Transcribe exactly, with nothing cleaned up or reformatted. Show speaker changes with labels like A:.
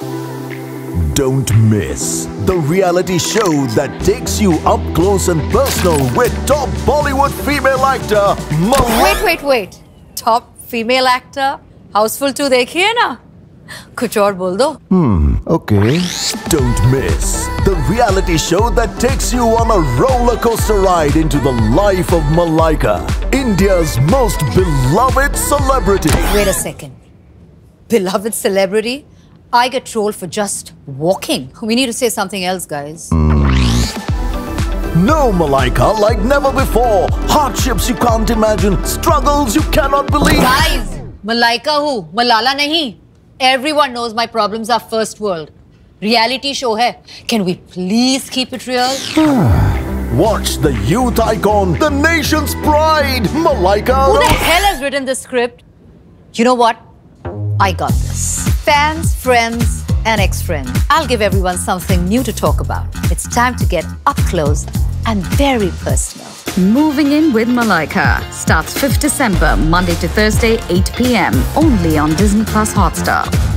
A: Don't miss the reality show that takes you up close and personal with top Bollywood female actor Malika.
B: Wait, wait, wait. Top female actor? Houseful two देखी है ना? कुछ और बोल दो.
A: Hmm, okay. Don't miss the reality show that takes you on a roller coaster ride into the life of Malika, India's most beloved celebrity.
B: Wait a second. Beloved celebrity? I get trolled for just walking. We need to say something else, guys.
A: No Malika like never before. Hardships you can't imagine. Struggles you cannot believe.
B: Guys, Malika who? Malala nahi. Everyone knows my problems are first world. Reality show hai. Can we please keep it real?
A: Watch the youth icon, the nation's pride, Malika.
B: Who the hell has written this script? You know what? I got this. Fans, friends, and ex-friends. I'll give everyone something new to talk about. It's time to get up close and very personal.
C: Moving in with Malika starts fifth December, Monday to Thursday, eight p m only on Disney Plus Hotstar.